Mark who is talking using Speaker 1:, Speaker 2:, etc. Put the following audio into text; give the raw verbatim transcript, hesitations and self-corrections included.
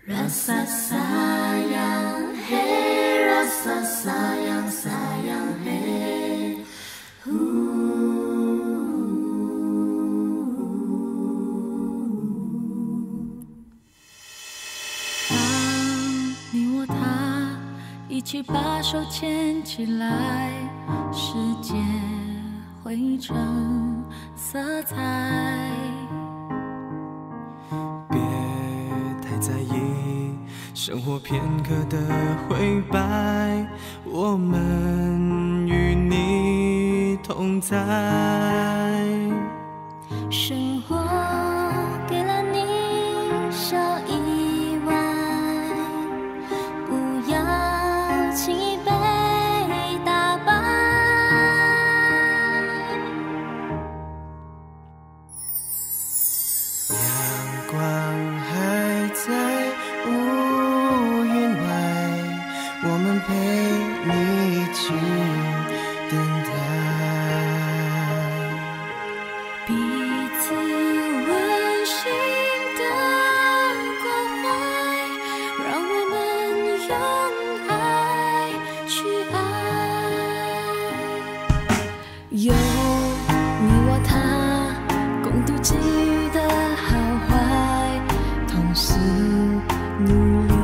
Speaker 1: Rasa sayang, hey, rasa sayang, sayang, hey. Ooh. 当你我他一起把手牵起来，世界汇成色彩。
Speaker 2: 别太在意生活片刻的灰白，我们与你同在。
Speaker 1: 生活给了你小意外，不要轻易被打败。
Speaker 2: 阳光还在乌云外，我们陪你一起等待。
Speaker 1: 彼此温馨的关怀，让我们用爱去爱。有你我他共度际遇的好坏，同心努力。